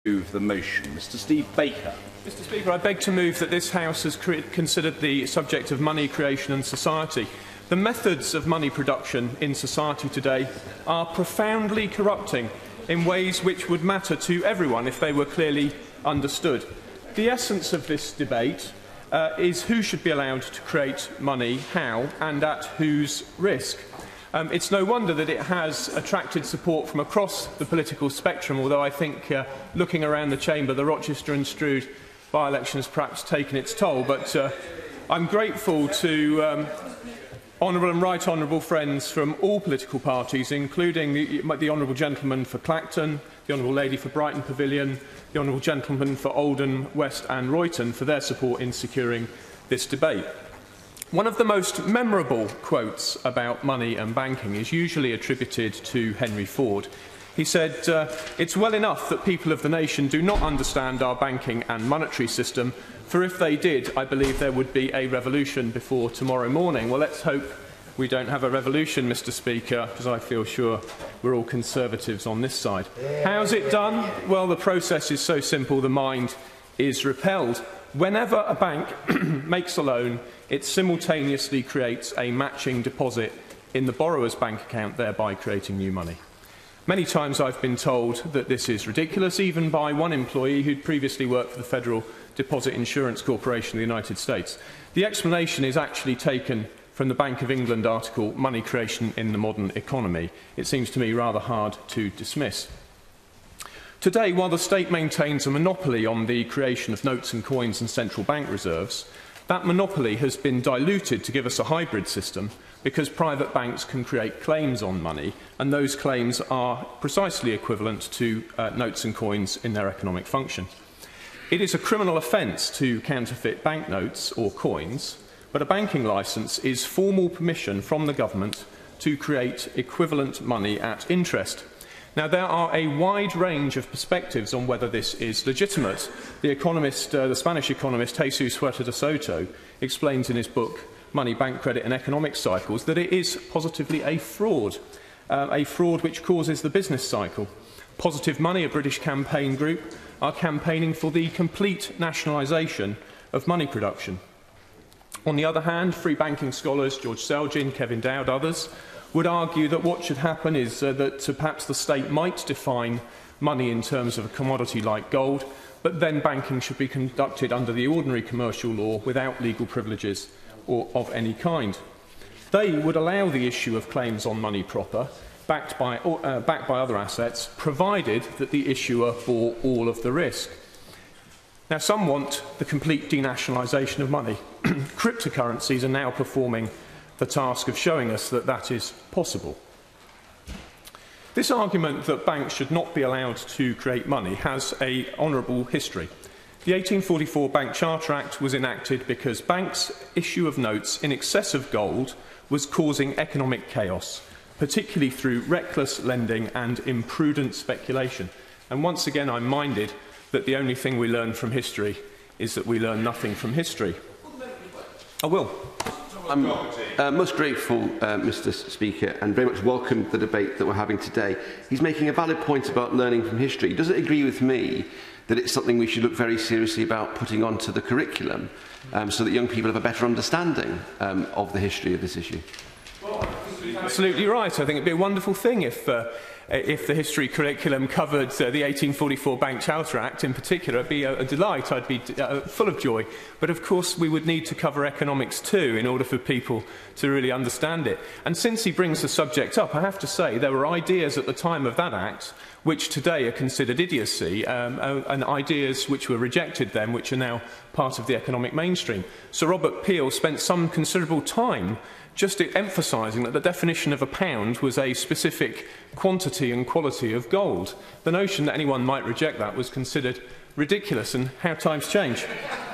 Move the motion. Mr. Steve Baker. Mr. Speaker, I beg to move that this House has considered the subject of money creation and society. The methods of money production in society today are profoundly corrupting in ways which would matter to everyone if they were clearly understood. The essence of this debate is who should be allowed to create money, how, and at whose risk. It's no wonder that it has attracted support from across the political spectrum, although I think, looking around the chamber, the Rochester and Stroud by-election has perhaps taken its toll. But I'm grateful to honourable and right honourable friends from all political parties, including the honourable gentleman for Clacton, the honourable lady for Brighton Pavilion, the honourable gentleman for Oldham, West and Royton, for their support in securing this debate. One of the most memorable quotes about money and banking is usually attributed to Henry Ford. He said, "It's well enough that people of the nation do not understand our banking and monetary system, for if they did, I believe there would be a revolution before tomorrow morning." Well, let's hope we don't have a revolution, Mr. Speaker, because I feel sure we're all Conservatives on this side. How's it done? Well, the process is so simple, the mind is repelled. Whenever a bank makes a loan, it simultaneously creates a matching deposit in the borrower's bank account, thereby creating new money. Many times I've been told that this is ridiculous, even by one employee who'd previously worked for the Federal Deposit Insurance Corporation of the United States. The explanation is actually taken from the Bank of England article, Money Creation in the Modern Economy. It seems to me rather hard to dismiss. Today, while the state maintains a monopoly on the creation of notes and coins and central bank reserves, that monopoly has been diluted to give us a hybrid system because private banks can create claims on money, and those claims are precisely equivalent to notes and coins in their economic function. It is a criminal offence to counterfeit banknotes or coins, but a banking licence is formal permission from the government to create equivalent money at interest. Now, there are a wide range of perspectives on whether this is legitimate. The Spanish economist Jesus Huerta de Soto explains in his book, Money, Bank Credit and Economic Cycles, that it is positively a fraud which causes the business cycle. Positive Money, a British campaign group, are campaigning for the complete nationalisation of money production. On the other hand, free banking scholars George Selgin, Kevin Dowd, others, would argue that what should happen is that perhaps the state might define money in terms of a commodity like gold, but then banking should be conducted under the ordinary commercial law without legal privileges or of any kind. They would allow the issue of claims on money proper, backed by other assets, provided that the issuer bore all of the risk. Now, some want the complete denationalisation of money. Cryptocurrencies are now performing the task of showing us that that is possible. This argument that banks should not be allowed to create money has an honourable history. The 1844 Bank Charter Act was enacted because banks' issue of notes in excess of gold was causing economic chaos, particularly through reckless lending and imprudent speculation. And once again, I'm minded that the only thing we learn from history is that we learn nothing from history. I will. I'm most grateful, Mr. Speaker, and very much welcome the debate that we're having today. He's making a valid point about learning from history. Does it agree with me that it's something we should look very seriously about putting onto the curriculum so that young people have a better understanding of the history of this issue? Well, absolutely right. I think it'd be a wonderful thing if the history curriculum covered the 1844 Bank Charter Act in particular. It'd be a delight. I'd be full of joy. But of course, we would need to cover economics too in order for people to really understand it. And since he brings the subject up, I have to say there were ideas at the time of that Act which today are considered idiocy, and ideas which were rejected then, which are now part of the economic mainstream. Sir Robert Peel spent some considerable time just emphasising that the definition of a pound was a specific quantity and quality of gold. The notion that anyone might reject that was considered ridiculous, and how times change.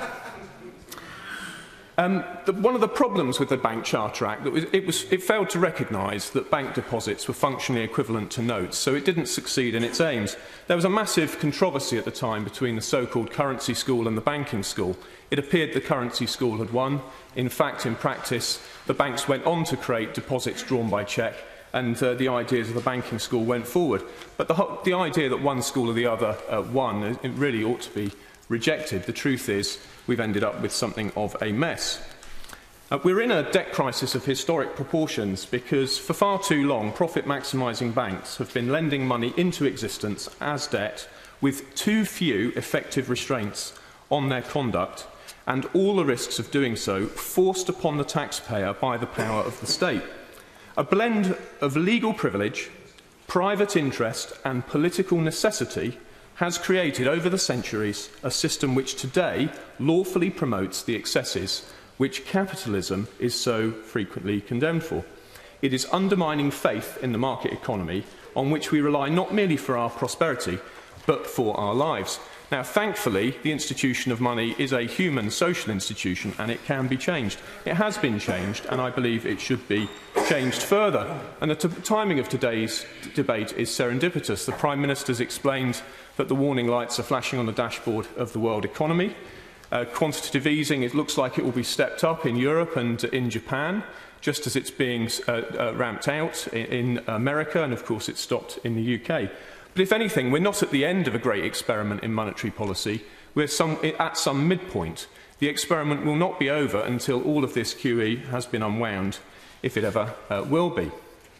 One of the problems with the Bank Charter Act, it failed to recognise that bank deposits were functionally equivalent to notes, so it didn't succeed in its aims. There was a massive controversy at the time between the so-called currency school and the banking school. It appeared the currency school had won. In fact, in practice, the banks went on to create deposits drawn by cheque, and the ideas of the banking school went forward. But the idea that one school or the other won, it really ought to be rejected. The truth is we've ended up with something of a mess. We're in a debt crisis of historic proportions because for far too long profit-maximising banks have been lending money into existence as debt with too few effective restraints on their conduct, and all the risks of doing so forced upon the taxpayer by the power of the state. A blend of legal privilege, private interest and political necessity has created over the centuries a system which today lawfully promotes the excesses which capitalism is so frequently condemned for. It is undermining faith in the market economy on which we rely not merely for our prosperity, but for our lives. Now, thankfully, the institution of money is a human social institution and it can be changed. It has been changed, and I believe it should be changed further. And the timing of today's debate is serendipitous. The Prime Minister's explained that the warning lights are flashing on the dashboard of the world economy. Quantitative easing, it looks like it will be stepped up in Europe and in Japan, just as it's being ramped out in America, and of course it's stopped in the UK. But if anything, we're not at the end of a great experiment in monetary policy. We're at some midpoint. The experiment will not be over until all of this QE has been unwound, if it ever will be.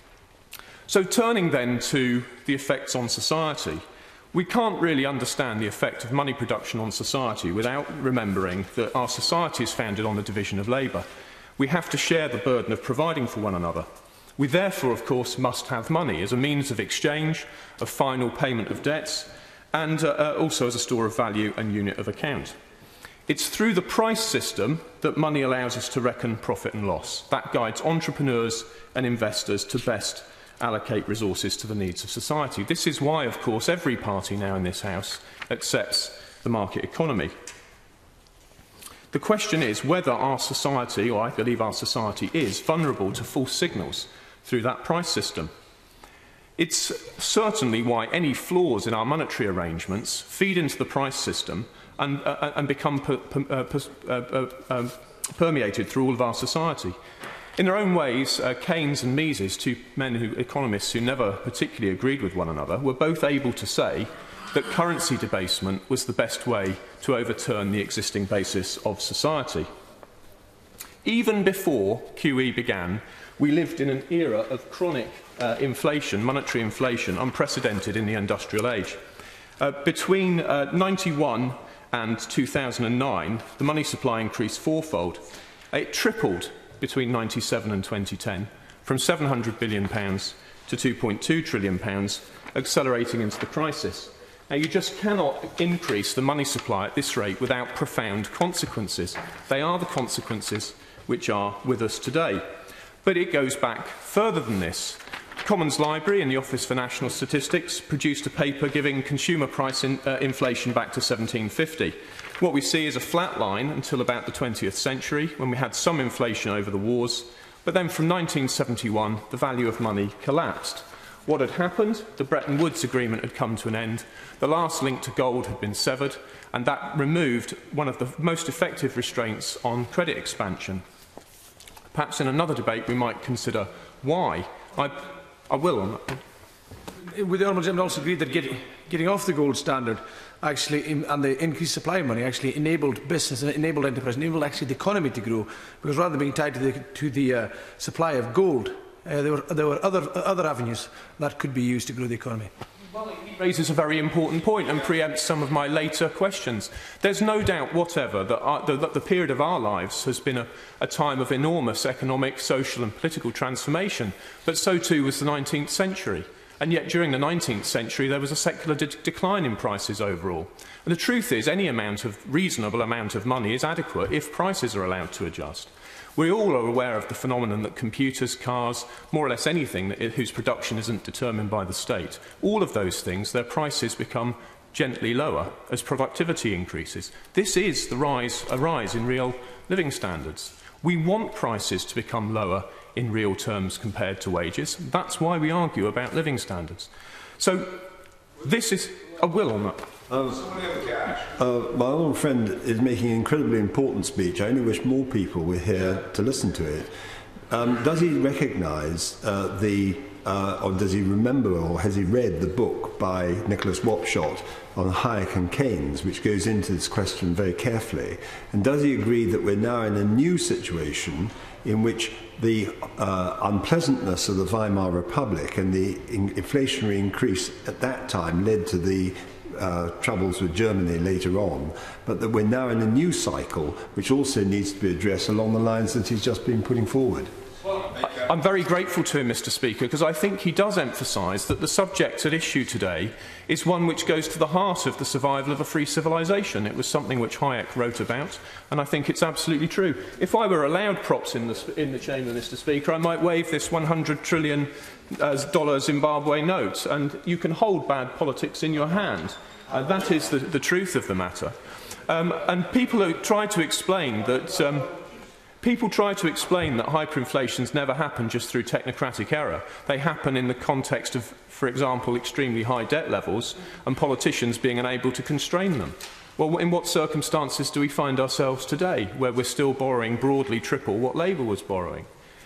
So turning then to the effects on society, we can't really understand the effect of money production on society without remembering that our society is founded on the division of labour. We have to share the burden of providing for one another. We therefore, of course, must have money as a means of exchange, of final payment of debts, and also as a store of value and unit of account. It's through the price system that money allows us to reckon profit and loss. That guides entrepreneurs and investors to best allocate resources to the needs of society. This is why, of course, every party now in this House accepts the market economy. The question is whether our society, or I believe our society, is vulnerable to false signals through that price system. It's certainly why any flaws in our monetary arrangements feed into the price system and become permeated through all of our society. In their own ways, Keynes and Mises, two economists who never particularly agreed with one another, were both able to say that currency debasement was the best way to overturn the existing basis of society. Even before QE began, we lived in an era of chronic inflation, monetary inflation, unprecedented in the industrial age. Between 1991 and 2009, the money supply increased fourfold. It tripled between 1997 and 2010, from £700 billion to £2.2 trillion, accelerating into the crisis. Now, you just cannot increase the money supply at this rate without profound consequences. They are the consequences which are with us today. But it goes back further than this. Commons Library and the Office for National Statistics produced a paper giving consumer price inflation back to 1750. What we see is a flat line until about the 20th century, when we had some inflation over the wars, but then from 1971, the value of money collapsed. What had happened? The Bretton Woods Agreement had come to an end, the last link to gold had been severed, and that removed one of the most effective restraints on credit expansion. Perhaps in another debate we might consider why. I will on that. Would the Honourable Gentleman also agree that getting off the gold standard actually, and the increased supply of money actually enabled business and enabled enterprise, enabled actually the economy to grow, because rather than being tied to the supply of gold, there were other avenues that could be used to grow the economy. Well, he raises a very important point and preempts some of my later questions. There's no doubt whatever that the period of our lives has been a time of enormous economic, social and political transformation, but so too was the 19th century. And yet during the 19th century there was a secular decline in prices overall. And the truth is any reasonable amount of money is adequate if prices are allowed to adjust. We all are aware of the phenomenon that computers, cars, more or less anything whose production isn't determined by the state, all of those things, their prices become gently lower as productivity increases. This is a rise in real living standards. We want prices to become lower in real terms compared to wages. That's why we argue about living standards. So this is a will on that. My honourable friend is making an incredibly important speech. I only wish more people were here to listen to it. Does he recognise the or does he remember, or has he read the book by Nicholas Wapshott on Hayek and Keynes, which goes into this question very carefully? And does he agree that we're now in a new situation in which the unpleasantness of the Weimar Republic and the inflationary increase at that time led to the troubles with Germany later on, but that we're now in a new cycle which also needs to be addressed along the lines that he's just been putting forward? I'm very grateful to him, Mr. Speaker, because I think he does emphasise that the subject at issue today is one which goes to the heart of the survival of a free civilization. It was something which Hayek wrote about, and I think it's absolutely true. If I were allowed props in the chamber, Mr. Speaker, I might wave this $100 trillion Zimbabwe note, and you can hold bad politics in your hand. That is the truth of the matter. And people try to explain that... People try to explain that hyperinflations never happen just through technocratic error. They happen in the context of, for example, extremely high debt levels and politicians being unable to constrain them. Well, in what circumstances do we find ourselves today, where we're still borrowing broadly triple what Labour was borrowing?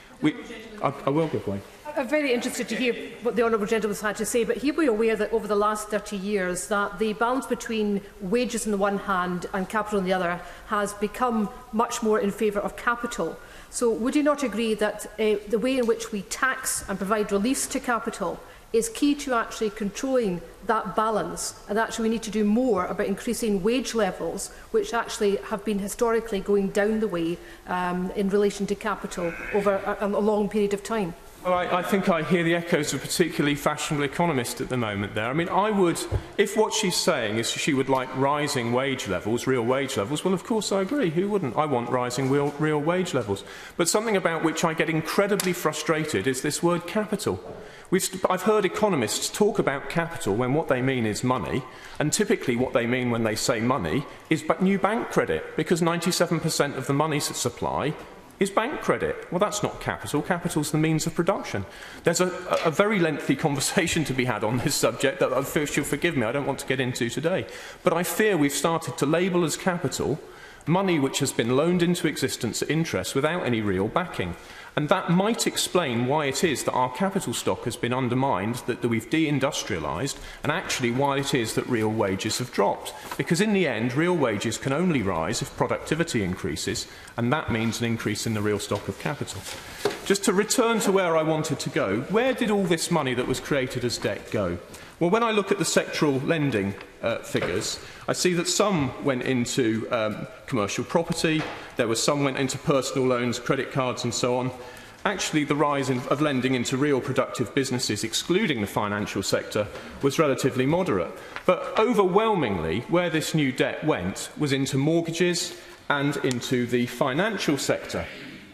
I will give way. I'm very interested to hear what the Honourable Gentleman had to say, but he will be aware that over the last 30 years that the balance between wages on the one hand and capital on the other has become much more in favour of capital. So would you not agree that the way in which we tax and provide release to capital is key to actually controlling that balance, and actually we need to do more about increasing wage levels, which actually have been historically going down the way in relation to capital over a long period of time? Well, I think I hear the echoes of a particularly fashionable economist at the moment there. I mean, I would, if what she's saying is she would like rising wage levels, real wage levels, well, of course I agree. Who wouldn't? I want rising real wage levels. But something about which I get incredibly frustrated is this word capital. I've heard economists talk about capital when what they mean is money, and typically what they mean when they say money is new bank credit, because 97% of the money supply is bank credit. Well, that's not capital. Capital's the means of production. There's a very lengthy conversation to be had on this subject that I fear she'll forgive me, I don't want to get into today. But I fear we've started to label as capital money which has been loaned into existence at interest without any real backing. And that might explain why it is that our capital stock has been undermined, that we've deindustrialised, and actually why it is that real wages have dropped. Because in the end, real wages can only rise if productivity increases, and that means an increase in the real stock of capital. Just to return to where I wanted to go, where did all this money that was created as debt go? Well, when I look at the sectoral lending figures, I see that some went into commercial property, some went into personal loans, credit cards and so on. Actually, the rise of lending into real productive businesses, excluding the financial sector, was relatively moderate. But overwhelmingly, where this new debt went was into mortgages and into the financial sector.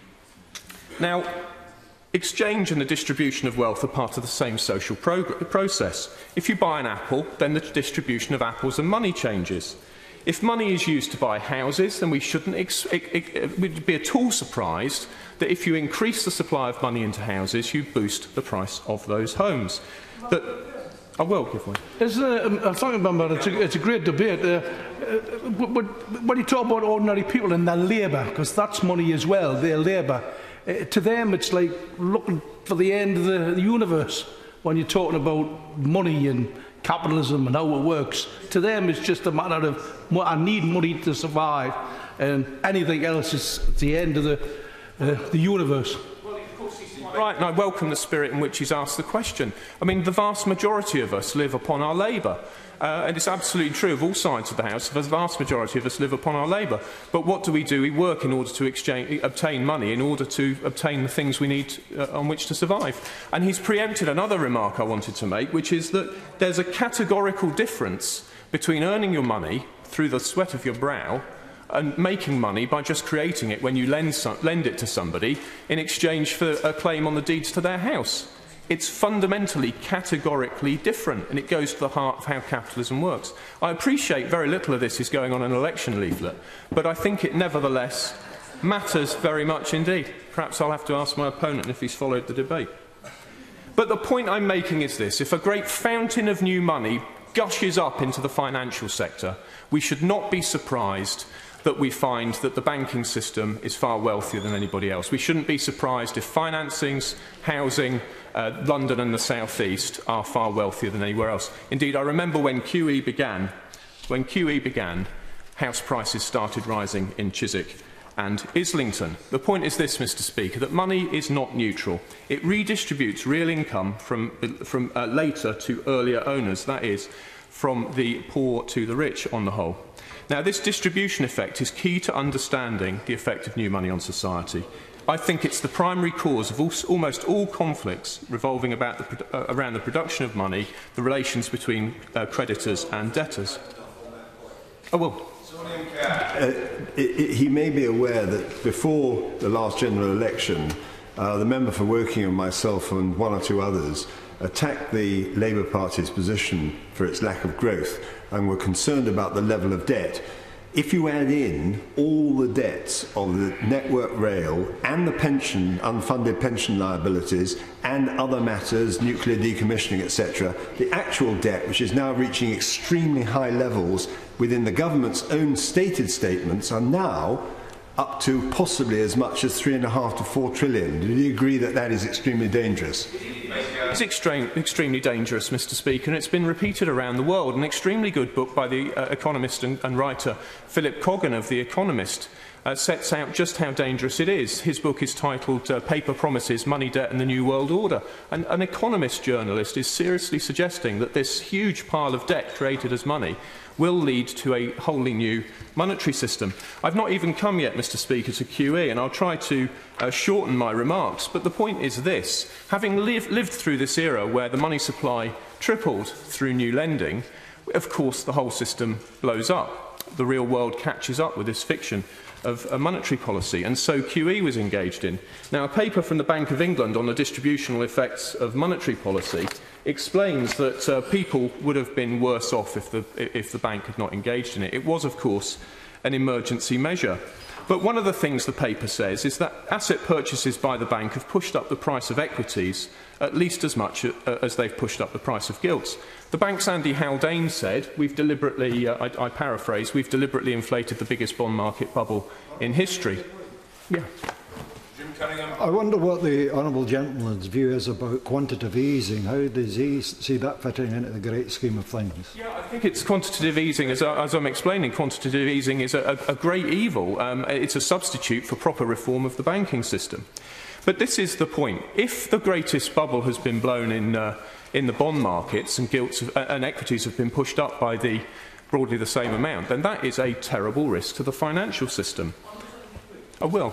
Now, exchange and the distribution of wealth are part of the same social process. If you buy an apple, then the distribution of apples and money changes. If money is used to buy houses, then we shouldn't we'd be at all surprised that if you increase the supply of money into houses, you boost the price of those homes. But I will give way. I'm talking about it's a great debate. When you talk about ordinary people and their labour, because that's money as well, their labour, to them it's like looking for the end of the universe when you're talking about money and capitalism and how it works. To them it's just a matter of, I need money to survive, and anything else is the end of the universe. Right, and I welcome the spirit in which he's asked the question. I mean, the vast majority of us live upon our labour. And it's absolutely true of all sides of the House. The vast majority of us live upon our labour. But what do? We work in order to obtain money, in order to obtain the things we need on which to survive. And he's preempted another remark I wanted to make, which is that there's a categorical difference between earning your money through the sweat of your brow and making money by just creating it when you lend it to somebody in exchange for a claim on the deeds to their house. It's fundamentally, categorically different, and it goes to the heart of how capitalism works. I appreciate very little of this is going on an election leaflet, but I think it nevertheless matters very much indeed. Perhaps I'll have to ask my opponent if he's followed the debate. But the point I'm making is this: if a great fountain of new money gushes up into the financial sector, we should not be surprised that we find that the banking system is far wealthier than anybody else. We shouldn't be surprised if financings, housing, London and the South East are far wealthier than anywhere else. Indeed, I remember when QE began, house prices started rising in Chiswick and Islington. The point is this, Mr. Speaker, that money is not neutral. It redistributes real income from later to earlier owners, that is, from the poor to the rich on the whole. Now, this distribution effect is key to understanding the effect of new money on society. I think it's the primary cause of almost all conflicts revolving around the production of money, the relations between creditors and debtors. Oh, well. He may be aware that before the last general election, the member for Woking and myself and one or two others attacked the Labour Party's position for its lack of growth and were concerned about the level of debt. If you add in all the debts of the Network Rail and the pension, unfunded pension liabilities and other matters, nuclear decommissioning, etc., the actual debt, which is now reaching extremely high levels within the government's own stated statements, are now up to possibly as much as £3.5 to £4 trillion. Do you agree that that is extremely dangerous? It's extremely dangerous, Mr. Speaker, and it's been repeated around the world. An extremely good book by the economist and writer Philip Coggan of The Economist sets out just how dangerous it is. His book is titled Paper Promises, Money, Debt and the New World Order. And an economist journalist is seriously suggesting that this huge pile of debt created as money will lead to a wholly new monetary system. I've not even come yet, Mr. Speaker, to QE, and I'll try to shorten my remarks, but the point is this. Having lived through this era where the money supply tripled through new lending, of course the whole system blows up. The real world catches up with this fiction of a monetary policy, and so QE was engaged in. Now, a paper from the Bank of England on the distributional effects of monetary policy explains that people would have been worse off if the bank had not engaged in it. It was, of course, an emergency measure. But one of the things the paper says is that asset purchases by the bank have pushed up the price of equities at least as much as they've pushed up the price of gilts. The bank's Andy Haldane said, we've deliberately, I paraphrase, we've deliberately inflated the biggest bond market bubble in history. Yeah. I wonder what the honourable gentleman's view is about quantitative easing. How does he see that fitting into the great scheme of things? Yeah, I think it's quantitative easing, as I'm explaining, quantitative easing is a great evil. It's a substitute for proper reform of the banking system. But this is the point. If the greatest bubble has been blown in the bond markets and gilts and equities have been pushed up by broadly the same amount, then that is a terrible risk to the financial system. I will.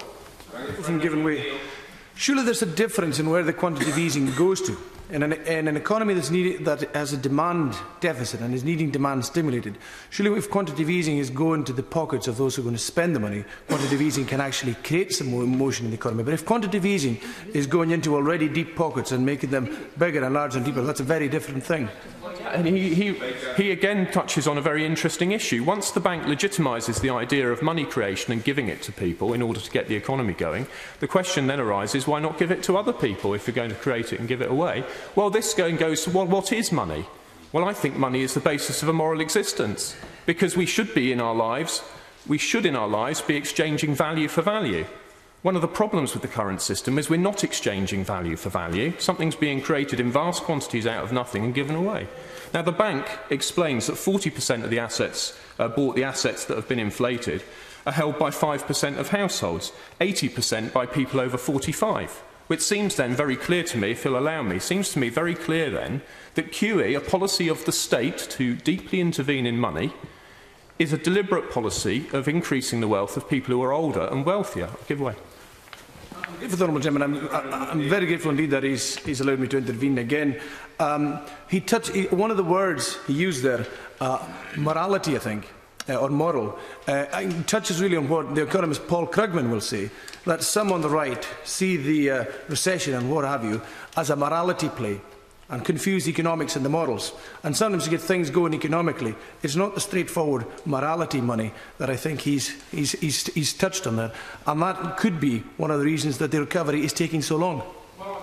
Surely there's a difference in where the quantitative easing goes to. In an economy that has a demand deficit and is needing demand stimulated, surely if quantitative easing is going to the pockets of those who are going to spend the money, quantitative easing can actually create some more motion in the economy. But if quantitative easing is going into already deep pockets and making them bigger and larger and deeper, that's a very different thing. And he again touches on a very interesting issue. Once the bank legitimises the idea of money creation and giving it to people in order to get the economy going, the question then arises, why not give it to other people if you're going to create it and give it away? Well, this goes, well, what is money? Well, I think money is the basis of a moral existence, because we should in our lives be exchanging value for value. One of the problems with the current system is we're not exchanging value for value. Something's being created in vast quantities out of nothing and given away. Now, the bank explains that 40% of the assets, the assets that have been inflated, are held by 5% of households, 80% by people over 45. Which seems then very clear to me, if you'll allow me, seems to me very clear then that QE, a policy of the state to deeply intervene in money, is a deliberate policy of increasing the wealth of people who are older and wealthier. I'll give way. For the honourable gentleman, I'm very grateful indeed that he's allowed me to intervene again. One of the words he used there, morality, I think, or moral, touches really on what the economist Paul Krugman will say, that some on the right see the recession and what have you as a morality play and confuse economics and the morals. And sometimes to get things going economically, it's not the straightforward morality money that I think he's touched on there. And that could be one of the reasons that the recovery is taking so long. Well,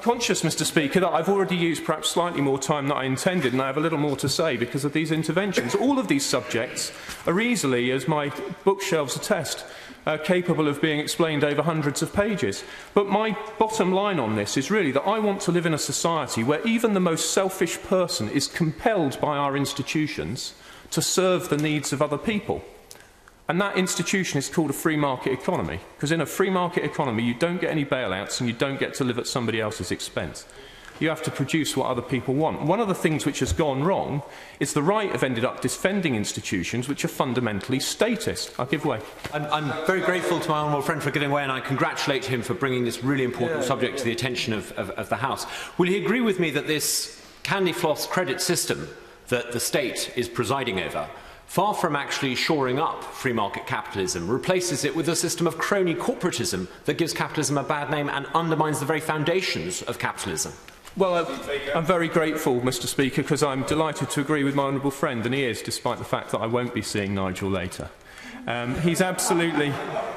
conscious, Mr. Speaker, that I've already used perhaps slightly more time than I intended, and I have a little more to say because of these interventions. All of these subjects are easily, as my bookshelves attest, capable of being explained over hundreds of pages. But my bottom line on this is really that I want to live in a society where even the most selfish person is compelled by our institutions to serve the needs of other people. And that institution is called a free market economy, because in a free market economy you don't get any bailouts and you don't get to live at somebody else's expense. You have to produce what other people want. One of the things which has gone wrong is the right have ended up defending institutions which are fundamentally statist. I'll give way. I'm very grateful to my honourable friend for getting away, and I congratulate him for bringing this really important subject to the attention of the House. Will he agree with me that this candy floss credit system that the state is presiding over, far from actually shoring up free market capitalism, replaces it with a system of crony corporatism that gives capitalism a bad name and undermines the very foundations of capitalism? Well, I'm very grateful, Mr. Speaker, because I'm delighted to agree with my honourable friend, and he is, despite the fact that I won't be seeing Nigel later. He's absolutely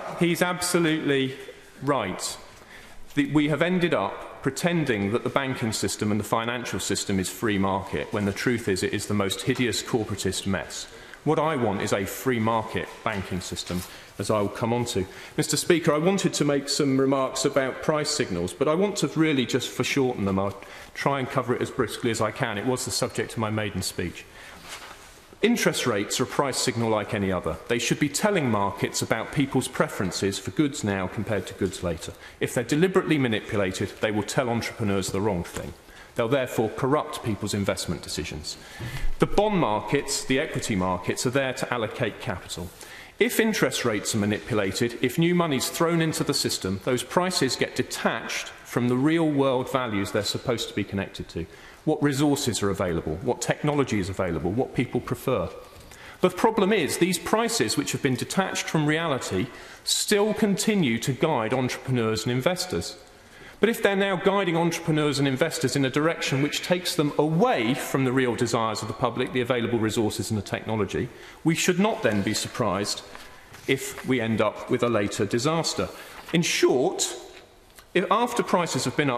right. We have ended up pretending that the banking system and the financial system is free market, when the truth is it is the most hideous corporatist mess. What I want is a free market banking system, as I will come on to. Mr. Speaker, I wanted to make some remarks about price signals, but I want to really just foreshorten them. I'll try and cover it as briskly as I can. It was the subject of my maiden speech. Interest rates are a price signal like any other. They should be telling markets about people's preferences for goods now compared to goods later. If they're deliberately manipulated, they will tell entrepreneurs the wrong thing. They'll therefore corrupt people's investment decisions. The bond markets, the equity markets, are there to allocate capital. If interest rates are manipulated, if new money is thrown into the system, those prices get detached from the real-world values they're supposed to be connected to. What resources are available, what technology is available, what people prefer. The problem is, these prices, which have been detached from reality, still continue to guide entrepreneurs and investors. But if they're now guiding entrepreneurs and investors in a direction which takes them away from the real desires of the public, the available resources and the technology, we should not then be surprised if we end up with a later disaster. In short, if after prices have been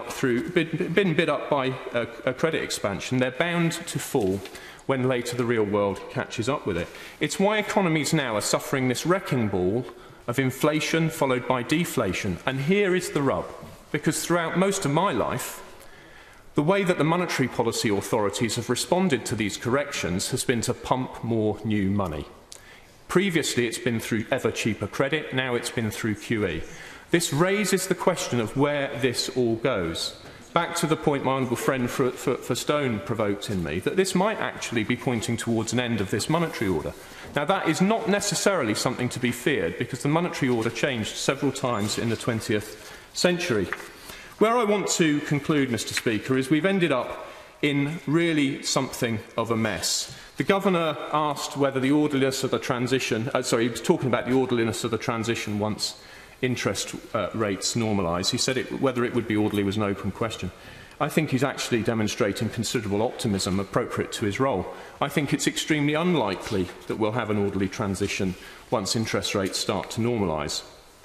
bid up by a credit expansion, they're bound to fall when later the real world catches up with it. It's why economies now are suffering this wrecking ball of inflation followed by deflation. And here is the rub. Because throughout most of my life, the way that the monetary policy authorities have responded to these corrections has been to pump more new money. Previously, it's been through ever cheaper credit, now it's been through QE. This raises the question of where this all goes. Back to the point my honourable friend for Stone provoked in me, that this might actually be pointing towards an end of this monetary order. Now, that is not necessarily something to be feared, because the monetary order changed several times in the 20th century. Where I want to conclude, Mr. Speaker, is we've ended up in really something of a mess. The Governor asked whether the orderliness of the transition, he was talking about the orderliness of the transition once interest rates normalised. He said whether it would be orderly was an open question. I think he's actually demonstrating considerable optimism appropriate to his role. I think it's extremely unlikely that we'll have an orderly transition once interest rates start to normalise.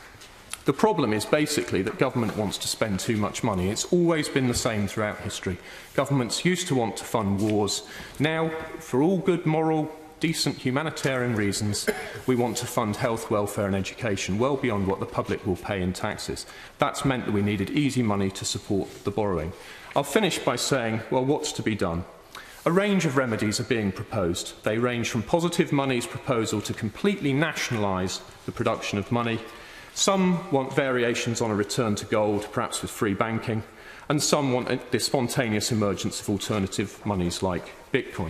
The problem is basically that government wants to spend too much money. It's always been the same throughout history. Governments used to want to fund wars. Now, for all good, moral, decent humanitarian reasons, we want to fund health, welfare and education well beyond what the public will pay in taxes. That's meant that we needed easy money to support the borrowing. I'll finish by saying, well, what's to be done? A range of remedies are being proposed. They range from Positive Money's proposal to completely nationalise the production of money. Some want variations on a return to gold, perhaps with free banking, and some want the spontaneous emergence of alternative monies like Bitcoin.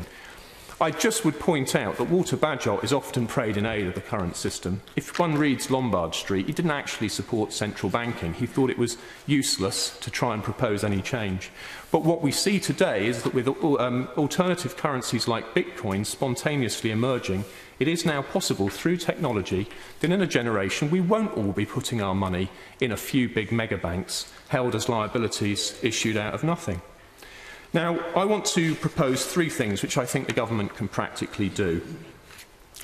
I just would point out that Walter Bagehot is often prayed in aid of the current system. If one reads Lombard Street, he didn't actually support central banking. He thought it was useless to try and propose any change. But what we see today is that with alternative currencies like Bitcoin spontaneously emerging, it is now possible through technology that in a generation we won't all be putting our money in a few big mega banks held as liabilities issued out of nothing. Now, I want to propose three things which I think the government can practically do.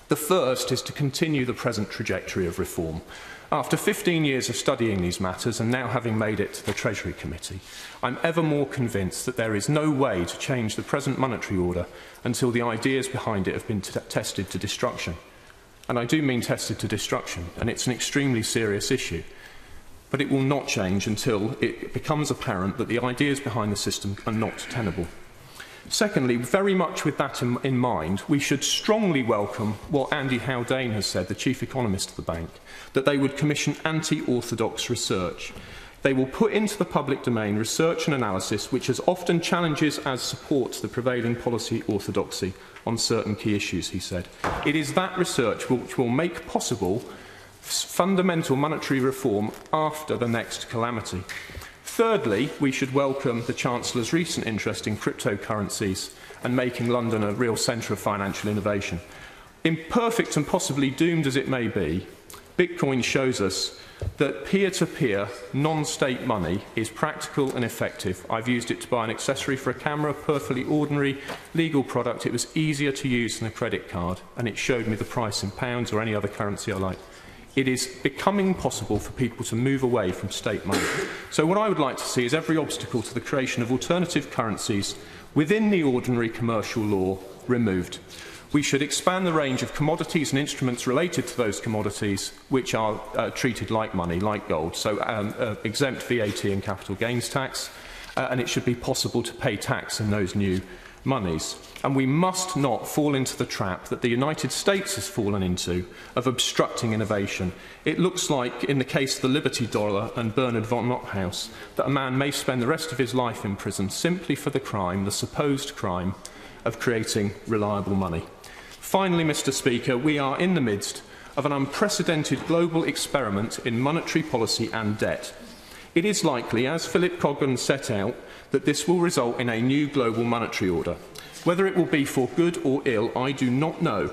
The first is to continue the present trajectory of reform. After 15 years of studying these matters and now having made it to the Treasury Committee, I'm ever more convinced that there is no way to change the present monetary order until the ideas behind it have been tested to destruction. And I do mean tested to destruction, and it's an extremely serious issue. But it will not change until it becomes apparent that the ideas behind the system are not tenable. Secondly, very much with that in mind, we should strongly welcome what Andy Haldane has said, the chief economist of the bank, that they would commission anti-orthodox research. They will put into the public domain research and analysis which as often challenges as supports the prevailing policy orthodoxy on certain key issues, he said. It is that research which will make possible fundamental monetary reform after the next calamity. Thirdly, we should welcome the Chancellor's recent interest in cryptocurrencies and making London a real centre of financial innovation. Imperfect and possibly doomed as it may be, Bitcoin shows us that peer-to-peer, non-state money is practical and effective. I've used it to buy an accessory for a camera, perfectly ordinary, legal product. It was easier to use than a credit card, and it showed me the price in pounds or any other currency I like. It is becoming possible for people to move away from state money. So what I would like to see is every obstacle to the creation of alternative currencies within the ordinary commercial law removed. We should expand the range of commodities and instruments related to those commodities which are treated like money, like gold. So exempt VAT and capital gains tax, and it should be possible to pay tax in those new monies. And we must not fall into the trap that the United States has fallen into of obstructing innovation. It looks like, in the case of the Liberty Dollar and Bernard von Nothaus, that a man may spend the rest of his life in prison simply for the crime, the supposed crime, of creating reliable money. Finally, Mr. Speaker, we are in the midst of an unprecedented global experiment in monetary policy and debt. It is likely, as Philip Coggan set out, that this will result in a new global monetary order. Whether it will be for good or ill, I do not know.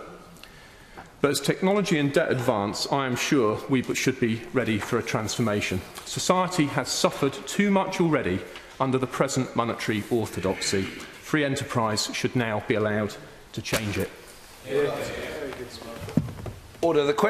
But as technology and debt advance, I am sure we should be ready for a transformation. Society has suffered too much already under the present monetary orthodoxy. Free enterprise should now be allowed to change it. Order. The